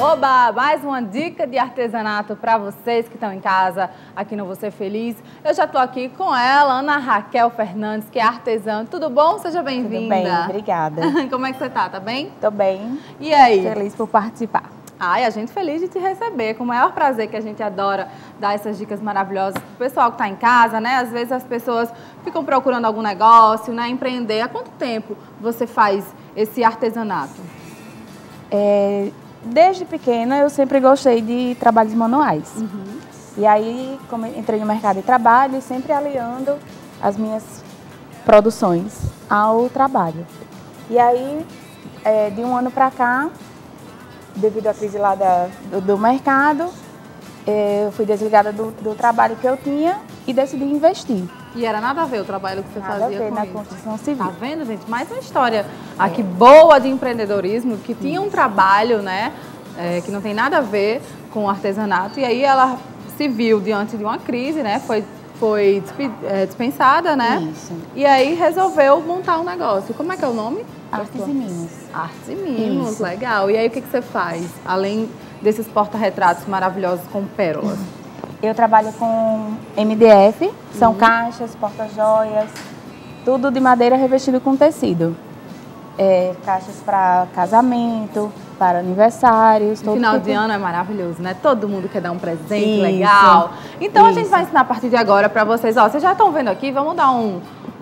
Oba! Mais uma dica de artesanato para vocês que estão em casa, aqui no Você Feliz. Eu já estou aqui com ela, Ana Raquel Fernandes, que é artesã. Tudo bom? Seja bem-vinda. Tudo bem, obrigada. Como é que você tá? Tá bem? Tô bem. E aí? Feliz por participar. Ai, a gente feliz de te receber, com o maior prazer, que a gente adora dar essas dicas maravilhosas pro pessoal que está em casa, né? Às vezes as pessoas ficam procurando algum negócio, né? Empreender. Há quanto tempo você faz esse artesanato? Desde pequena eu sempre gostei de trabalhos manuais. E aí, como entrei no mercado de trabalho, sempre aliando as minhas produções ao trabalho. E aí, de um ano para cá, devido à crise lá do mercado, eu fui desligada do trabalho que eu tinha e decidi investir. E era nada a ver o trabalho que você fazia Nada a ver com na isso. construção civil. Tá vendo, gente? Mais uma história aqui boa de empreendedorismo, que tinha um trabalho, né, que não tem nada a ver com o artesanato. E aí ela se viu diante de uma crise, né, foi dispensada, né? Isso. E aí resolveu montar um negócio. Como é que é o nome? Artes e Mimos. Artes e Mimos, Isso. legal. E aí o que você faz, além desses porta-retratos maravilhosos com pérolas? Eu trabalho com MDF, são caixas, porta-joias, tudo de madeira revestido com tecido. Caixas para casamento, para aniversários. No final de ano é maravilhoso, né? Todo mundo quer dar um presente Isso, legal. Então a gente isso. vai ensinar a partir de agora para vocês. Ó, vocês já estão vendo aqui, vamos dar um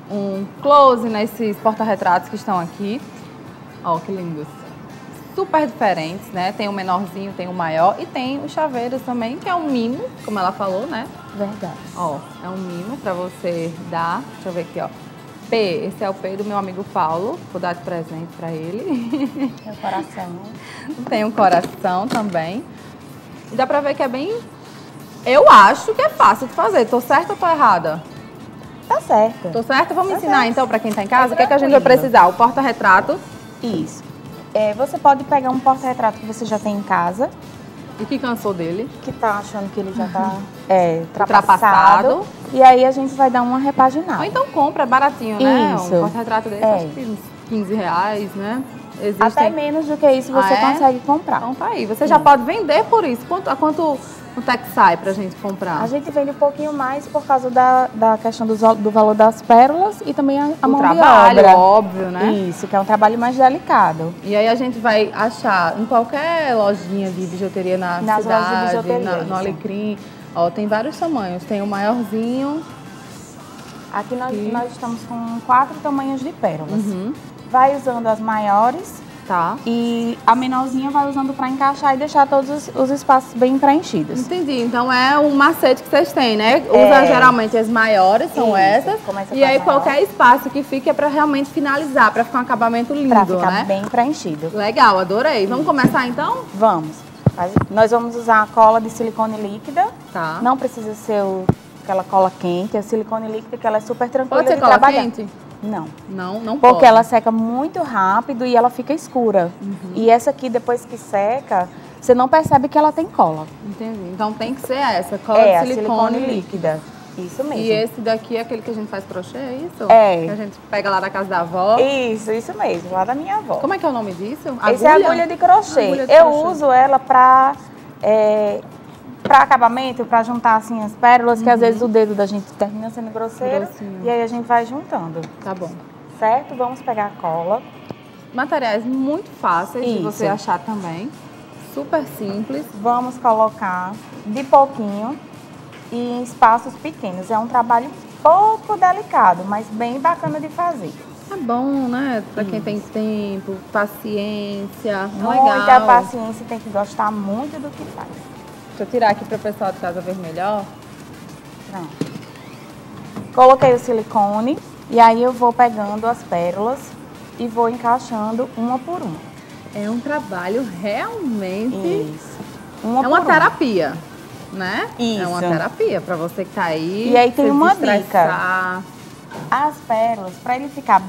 close nesses porta-retratos que estão aqui. Ó, que lindos. Super diferentes, né? Tem o menorzinho, tem o maior e tem os chaveiros também, que é um mimo, como ela falou, né? Verdade. Ó, é um mimo para você dar. Deixa eu ver aqui, ó. P, esse é o P do meu amigo Paulo. Vou dar de presente para ele. Meu coração. Tem um coração também. E dá pra ver que é bem... Eu acho que é fácil de fazer. Tô certa ou tô errada? Tá certo. Tô certa? Vamos Tá ensinar certo. então pra quem tá em casa. Tá O que é que a gente vai tranquilo. precisar? O porta-retrato. Isso. Você pode pegar um porta-retrato que você já tem em casa, E que cansou dele. que tá achando que ele já tá Ultrapassado. ultrapassado. E aí a gente vai dar uma Ou repaginada. então compra, é baratinho, né? Isso. Um porta-retrato desse, É. acho que uns 15 reais, né? Existem... Até menos do que isso você Ah, é? consegue comprar. Então tá aí. Você já pode vender por isso. Quanto é que sai pra gente comprar? A gente vende um pouquinho mais por causa da questão do valor das pérolas e também a O mão trabalho, de obra. óbvio, né? Isso, que é um trabalho mais delicado. E aí a gente vai achar em qualquer lojinha de bijuteria na Nas lojas de cidade, bijuteria, no isso. Alecrim. Ó, tem vários tamanhos. Tem o maiorzinho. Aqui nós estamos com 4 tamanhos de pérolas. Uhum. Vai usando as maiores Tá. e a menorzinha vai usando para encaixar e deixar todos os espaços bem preenchidos. Entendi. Então é um macete que vocês têm, né? Usa geralmente as maiores, são Isso, essas. começa E com as aí maiores. qualquer espaço que fique é pra realmente finalizar, pra ficar um acabamento lindo, Para ficar né? bem preenchido. Legal, adorei. Vamos começar então? Vamos. Nós vamos usar a cola de silicone líquida. Tá. Não precisa ser aquela cola quente, a silicone líquida que ela é super tranquila Pode ser de cola trabalhar. quente? Não. Não Porque pode. ela seca muito rápido e ela fica escura. E essa aqui, depois que seca, você não percebe que ela tem cola. Entendi. Então tem que ser essa, cola de a silicone líquida. líquida. Isso mesmo. E esse daqui é aquele que a gente faz crochê, é isso? É. Que a gente pega lá da casa da avó. Isso mesmo, lá da minha avó. Como é que é o nome disso? Essa é a agulha de crochê. Agulha de Eu crochê. uso ela para acabamento, para juntar assim as pérolas, que às vezes o dedo da gente termina sendo grosseiro. Grossinho. E aí a gente vai juntando. Tá bom. Certo? Vamos pegar a cola. Materiais muito fáceis de Isso. você achar também. Super simples. Vamos colocar de pouquinho e em espaços pequenos. É um trabalho pouco delicado, mas bem bacana de fazer. É bom, né? Pra quem tem tempo, paciência. É Muita legal. paciência, tem que gostar muito do que faz. Deixa eu tirar aqui para o pessoal de casa ver melhor. Pronto. Coloquei o silicone e aí eu vou pegando as pérolas e vou encaixando uma por uma. É um trabalho realmente... Isso. É uma terapia, né? Isso. É uma terapia para você que tá aí. E aí tem se uma desestressar. As pérolas, para ele ficar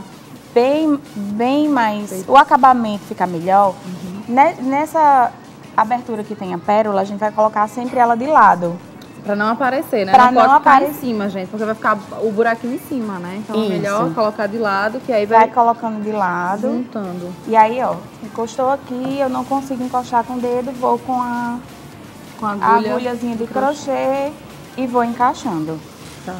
bem mais... O acabamento ficar melhor, nessa abertura que tem a pérola, a gente vai colocar sempre ela de lado. Pra não aparecer, né? Pra não pode não ficar em aparecer. cima, gente, porque vai ficar o buraquinho em cima, né? Então é Isso. melhor colocar de lado, que aí Vai vai colocando de lado. juntando. E aí, ó, encostou aqui, eu não consigo encostar com o dedo, vou com a Com a agulha. agulhazinha de crochê e vou encaixando. Tá.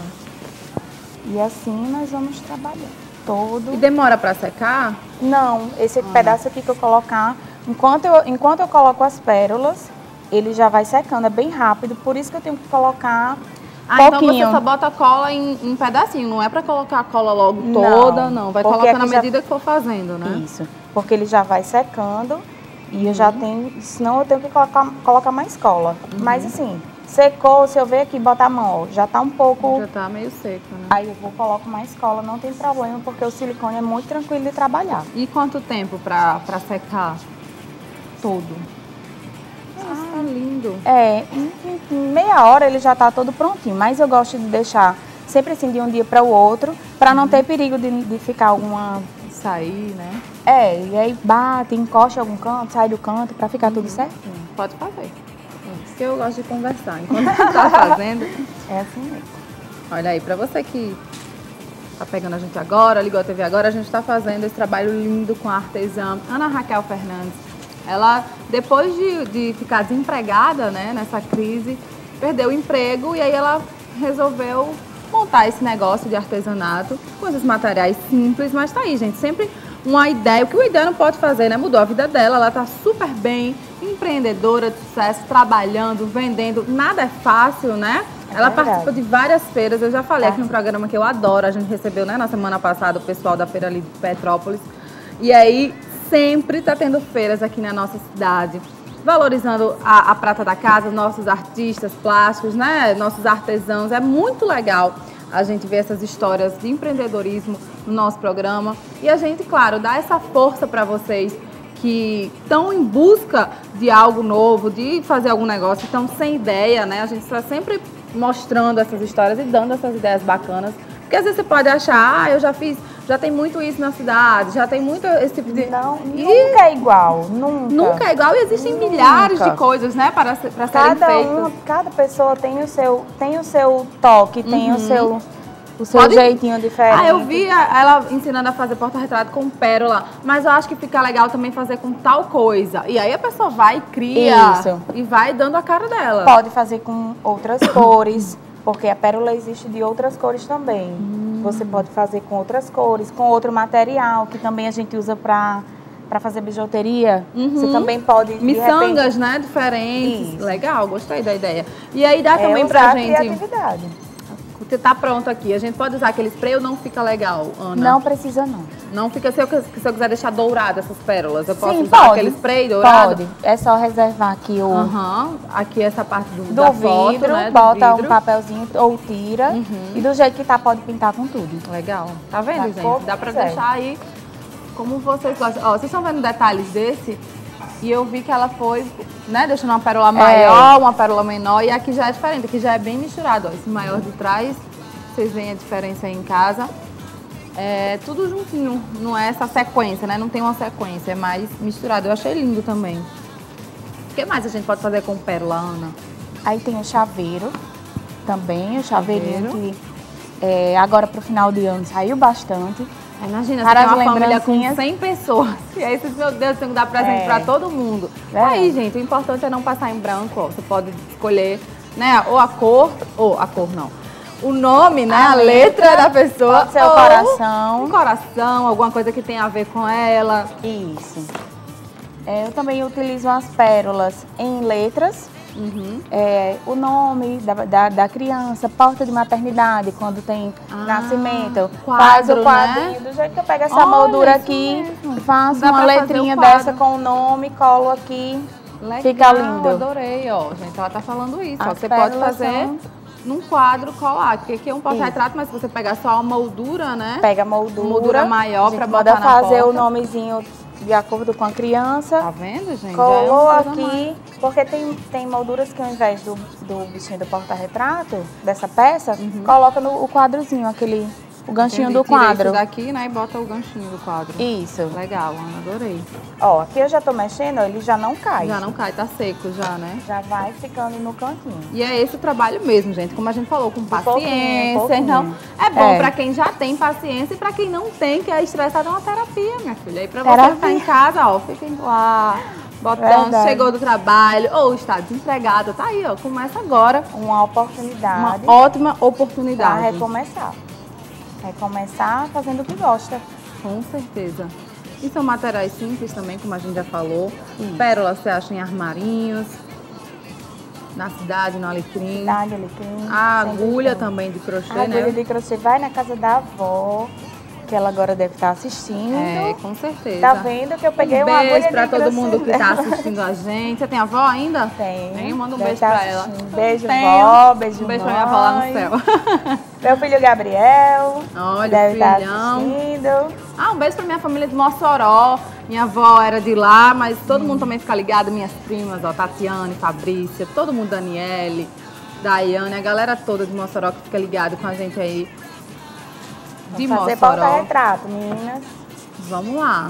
E assim nós vamos trabalhando todo. E demora pra secar? Não, esse pedaço aqui que eu colocar, enquanto eu coloco as pérolas, ele já vai secando, é bem rápido, por isso que eu tenho que colocar Então pouquinho. você só bota a cola em pedacinho, não é pra colocar a cola logo Não, toda, não. Vai porque colocando à aqui já- medida que for fazendo, né? Isso, porque ele já vai secando e eu já tenho, senão eu tenho que colocar mais cola. Mas assim, secou, se eu ver aqui, botar a mão, ó, já tá um pouco... Já tá meio seco, né? Aí eu vou coloco mais cola, não tem problema, porque o silicone é muito tranquilo de trabalhar. E quanto tempo pra secar todo? Ah, lindo. Em meia hora ele já tá todo prontinho, mas eu gosto de deixar sempre assim de um dia para o outro, para não ter perigo de ficar alguma... Sair, né? E aí bate, encosta em algum canto, sai do canto, para ficar tudo certinho. Pode fazer. Porque eu gosto de conversar. Enquanto você tá fazendo, É assim mesmo. olha aí, pra você que tá pegando a gente agora, ligou a TV agora, a gente tá fazendo esse trabalho lindo com a artesã Ana Raquel Fernandes. Ela, depois de ficar desempregada, né, nessa crise, perdeu o emprego e aí ela resolveu montar esse negócio de artesanato com esses materiais simples, mas tá aí, gente, sempre uma ideia, o que o ideia não pode fazer, né? Mudou a vida dela, ela tá super bem, empreendedora de sucesso, trabalhando, vendendo, nada é fácil, né? Ela verdade. participa de várias feiras, eu já falei aqui no programa que eu adoro, a gente recebeu, né, na semana passada o pessoal da feira ali de Petrópolis, e aí sempre tá tendo feiras aqui na nossa cidade, valorizando a prata da casa, nossos artistas plásticos, né, nossos artesãos, é muito legal a gente ver essas histórias de empreendedorismo no nosso programa e a gente, claro, dá essa força para vocês que estão em busca de algo novo, de fazer algum negócio, estão sem ideia, né? A gente está sempre mostrando essas histórias e dando essas ideias bacanas. Porque às vezes você pode achar, eu já fiz, já tem muito isso na cidade, já tem muito esse tipo de... Não, nunca é igual, nunca. Nunca é igual e existem milhares de coisas, né, para serem feitas. Cada pessoa tem o seu toque, tem o seu Pode- jeitinho diferente. Eu vi ela ensinando a fazer porta-retrato com pérola, mas eu acho que fica legal também fazer com tal coisa. E aí a pessoa vai e cria Isso. e vai dando a cara dela. Pode fazer com outras cores, porque a pérola existe de outras cores também. Você pode fazer com outras cores, com outro material, que também a gente usa para fazer bijuteria. Você também pode, de Miçangas, né, diferentes. Isso. Legal, gostei da ideia. E aí dá repente, também usar pra a gente... criatividade. Você tá pronto aqui. A gente pode usar aquele spray ou não fica legal, Ana? Não precisa, não. Não fica, se eu quiser deixar dourada essas pérolas, eu posso Sim, usar pode. aquele spray dourado? Pode. É só reservar aqui o... Aqui essa parte do da vidro, foto, né? do bota vidro. um papelzinho ou tira. E do jeito que tá, pode pintar com tudo. Legal. Tá vendo, Da gente? cor que Dá pra quiser. deixar aí como vocês gostam. Ó, vocês estão vendo detalhes desse? E eu vi que ela foi, né, deixando uma pérola maior, uma pérola menor. E aqui já é diferente, aqui já é bem misturado. Ó, esse maior de trás, vocês veem a diferença aí em casa. É tudo juntinho, não é essa sequência, né? Não tem uma sequência, é mais misturado. Eu achei lindo também. O que mais a gente pode fazer com pérola, Ana? Aí tem o chaveiro também, o chaveirinho Chaveiro. que agora pro final de ano saiu bastante. Imagina, você Para tem as uma família com lembrancinhas. 100 pessoas. E aí, meu Deus, tem que dar presente pra todo mundo. Verdade. Aí, gente, o importante é não passar em branco, ó. Você pode escolher, né, ou a cor não. O nome, né, a letra da pessoa. Pode ser o ou coração. Um coração, alguma coisa que tenha a ver com ela. Isso. Eu também utilizo as pérolas em letras. O nome da criança, porta de maternidade, quando tem nascimento. Faz quadro, o quadrinho, né? do jeito que eu pego essa Olha, moldura isso aqui, mesmo. faço Dá uma pra fazer letrinha o quadro. dessa com o nome, colo aqui. Legal, Fica lindo. Adorei, ó. Gente, ela tá falando isso. Ó. As Você pode pérolas fazer são- num quadro colar, porque aqui é um porta-retrato, mas se você pegar só a moldura, né? Pega a moldura, Moldura maior a gente pra manda botar na fazer porta. o nomezinho de acordo com a criança. Tá vendo, gente? Colou Já é uma coisa aqui, porque tem molduras que ao invés do bichinho do porta-retrato, dessa peça, coloca no o quadrozinho, o ganchinho Entendi. do quadro. Tira isso daqui, né, e bota o ganchinho do quadro. Isso. Legal, Ana, adorei. Ó, aqui eu já tô mexendo, ó, ele já não cai. Já não cai, tá seco já, né? Já vai ficando no cantinho. E é esse o trabalho mesmo, gente, como a gente falou, com paciência. pouquinho. Então, é bom pra quem já tem paciência e pra quem não tem, que é estressado, é uma terapia, minha filha. Aí pra você ficar em casa, ó, fiquem lá, botando, Verdade. chegou do trabalho, ou está desempregada, tá aí, ó, começa agora. Uma oportunidade. Uma ótima Pra oportunidade. recomeçar. Recomeçar fazendo o que gosta. Com certeza. E são materiais simples também, como a gente já falou. Isso. Pérola você acha em armarinhos, na cidade, no Alecrim. Cidade, alecrim. A sempre agulha tem. também de crochê, A agulha né? de crochê vai na casa da avó, que ela agora deve estar assistindo. É, com certeza. Tá vendo que eu peguei uma agulha beijo de pra todo crochê mundo que tá dela. assistindo a gente. Você tem avó ainda? Tem. Manda um Deve beijo tá pra ela. assistindo. Beijo, Tenho. vó, beijo, Um beijo mãe. pra minha avó lá no céu. Meu filho Gabriel. Olha, deve estar filhão. assistindo. Ah, um beijo pra minha família de Mossoró. Minha avó era de lá, mas todo mundo também fica ligado. Minhas primas, ó, Tatiane, Fabrícia, todo mundo, Daniele, Daiane, a galera toda de Mossoró que fica ligado com a gente aí. De Vamos fazer Mossoró. porta-retrato, meninas. Vamos lá.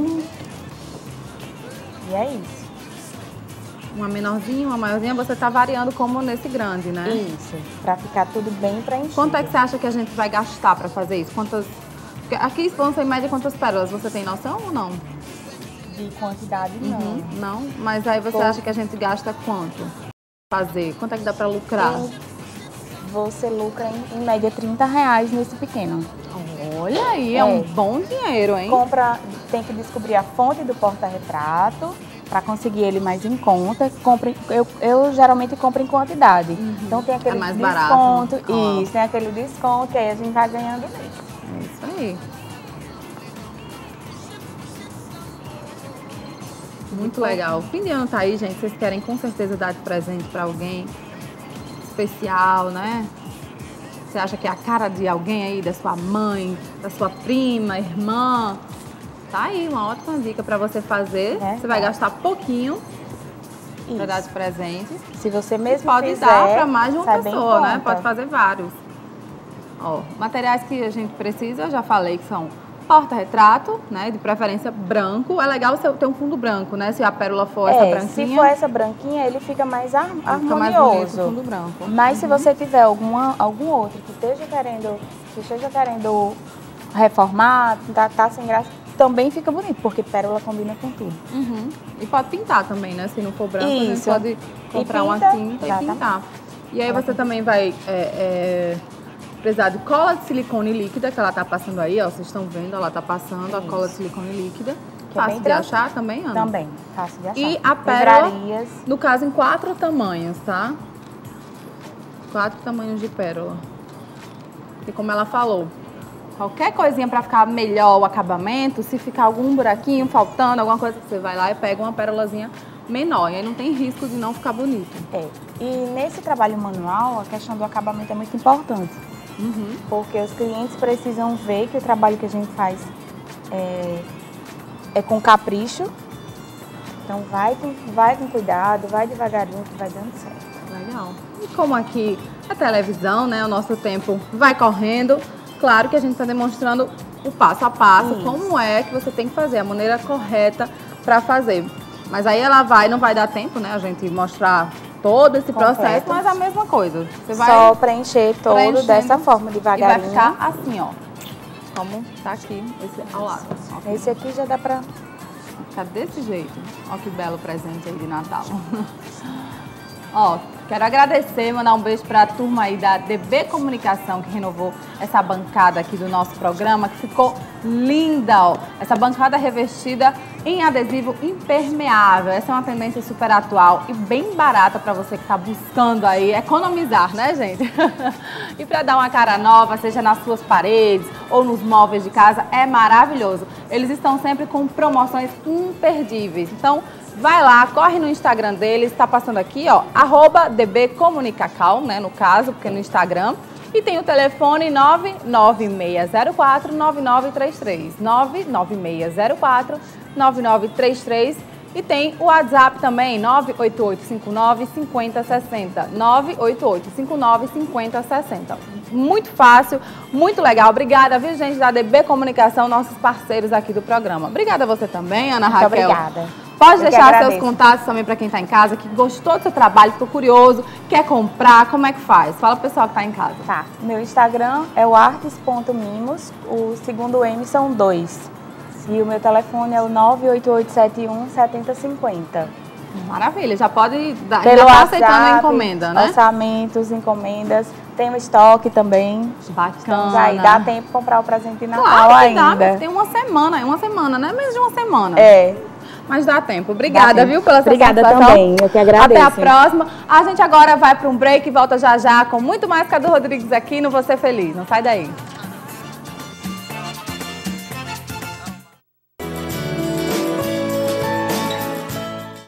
E é isso. Uma menorzinha, uma maiorzinha, você tá variando como nesse grande, né? Isso. Pra ficar tudo bem preenchido. Quanto é que você acha que a gente vai gastar pra fazer isso? Quantas... Porque aqui vão ser em média quantas pérolas? Você tem noção ou não? De quantidade, não. Não? Mas aí você acha que a gente gasta quanto? Fazer? Quanto é que dá pra lucrar? Você lucra em média R$30 nesse pequeno. Olha aí, é um bom dinheiro, hein? Compra, tem que descobrir a fonte do porta-retrato para conseguir ele mais em conta. Eu geralmente compro em quantidade. Então tem aquele mais desconto. barato. Ó. Isso, tem aquele desconto e aí a gente vai ganhando mesmo. É isso aí. Muito legal. O fim de ano tá aí, gente. Vocês querem com certeza dar de presente pra alguém especial, né? Você acha que é a cara de alguém aí, da sua mãe, da sua prima, irmã? Tá aí, uma ótima dica pra você fazer. Você vai gastar pouquinho pra dar de presente. Se você mesmo Pode fizer, dar pra mais de uma sai bem em pessoa, né? conta. Pode fazer vários. Ó, materiais que a gente precisa, eu já falei que são porta-retrato, né? De preferência branco. É legal você ter um fundo branco, né? Se a pérola for essa branquinha. Se for essa branquinha, ele fica mais fica harmonioso. mais bonito o fundo branco. Mas se você tiver algum outro que esteja querendo reformar, tá sem graça, também fica bonito, porque pérola combina com tudo. E pode pintar também, né? Se não for branco, Isso. a gente pode comprar uma tinta e pintar. E aí você também vai precisar de cola de silicone líquida, que ela tá passando aí, ó. Vocês estão vendo, ela tá passando a cola de silicone líquida. Que é Fácil bem de achar também, Ana? Também, fácil de achar. E a pérola, Livrarias. no caso, em 4 tamanhos, tá? 4 tamanhos de pérola. E como ela falou, qualquer coisinha pra ficar melhor o acabamento, se ficar algum buraquinho faltando, alguma coisa, você vai lá e pega uma pérolazinha menor. E aí não tem risco de não ficar bonito. E nesse trabalho manual, a questão do acabamento é muito importante. Porque os clientes precisam ver que o trabalho que a gente faz é com capricho. Então vai com cuidado, vai devagarinho que vai dando certo. Legal. E como aqui a televisão, né, o nosso tempo vai correndo, claro que a gente está demonstrando o passo a passo, como é que você tem que fazer, a maneira correta para fazer. Mas aí não vai dar tempo, né, a gente mostrar todo esse processo, mas a mesma coisa. Você vai só preencher todo preenchendo dessa forma, devagarinho. E vai ficar assim, ó. Como tá aqui, esse ao lado. Ó, Esse aqui já dá pra... fica desse jeito. Ó que belo presente aí de Natal. Ó, quero agradecer, mandar um beijo para a turma aí da DB Comunicação, que renovou essa bancada aqui do nosso programa, que ficou linda, ó. Essa bancada revestida em adesivo impermeável. Essa é uma tendência super atual e bem barata para você que está buscando aí economizar, né, gente? E para dar uma cara nova, seja nas suas paredes ou nos móveis de casa, é maravilhoso. Eles estão sempre com promoções imperdíveis. Então, vai lá, corre no Instagram deles, está passando aqui, ó, @dbcomunicacal, né, no caso, porque é no Instagram. E tem o telefone 99604-9933, 99604-9933. E tem o WhatsApp também, 988595060. 988595060. Muito fácil, muito legal. Obrigada, viu, gente, da DB Comunicação, nossos parceiros aqui do programa. Obrigada a você também, Ana Raquel. Muito obrigada. Pode deixar seus contatos também para quem está em casa, que gostou do seu trabalho, ficou curioso, quer comprar, como é que faz? Fala pro pessoal que está em casa. Tá. Meu Instagram é o artes.mimos, o segundo M são 2. E o meu telefone é o 98871-7050. Maravilha, já pode dar, Pelo já tá WhatsApp, aceitando a encomenda, né? Orçamentos, encomendas. Tem o estoque também. Bacana. Estamos aí, dá tempo de comprar o presente de Natal claro que ainda. Dá, tem uma semana, né? Menos de uma semana. É. Mas dá tempo. Obrigada, viu, pela sua Obrigada participação. também, eu que agradeço. Até a próxima. A gente agora vai para um break e volta já já com muito mais Cadu Rodrigues aqui no Você Feliz. Não sai daí.